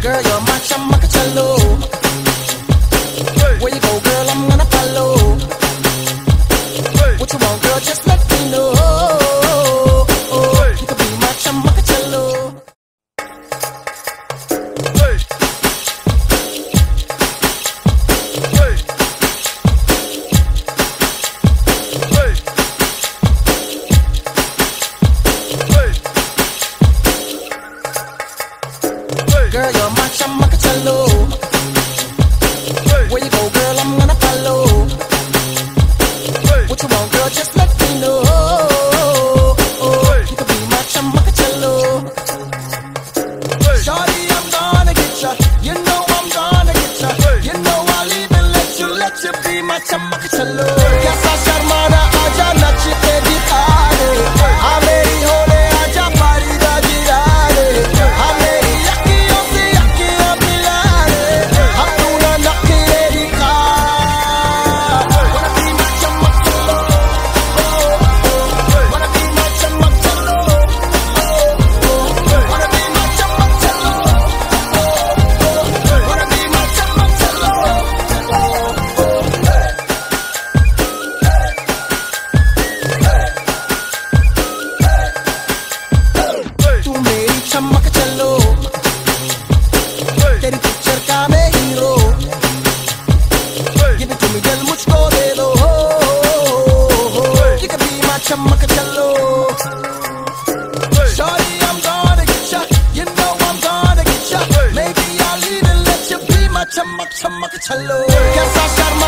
Girl, you're my chamacacello. Where you go, girl, I'm gonna follow. What you want, girl, just let me know. You could be my chamacacello. Girl, you're my chamacacello. Where you go, girl, I'm gonna follow. What you want, girl, just let me know. You could be my chamacacello. Shawty, I'm gonna get ya. You know I'm gonna get ya. You know I'll even let you be my chamacacello. Kaisa sharmana aaja nach ke dikhane. Ha meri hole aaja pari da jirane. Ha meri yakkiyon se yakkiyan milane. Ha tu na nakhre dikha. Wanna be my chamacacello. Wanna be my chamacacello. Wanna be my chamacacello. Wanna be my chamacacello. तू मेरी चमकचलो, तेरी picture का मैं hero. Give it to me, दिल मुझको दे दो। You can be my चमकचलो. Shawty, I'm gonna get ya. You know I'm gonna get ya. Maybe I'll even let you be my चमकचलो. कैसा शर्मा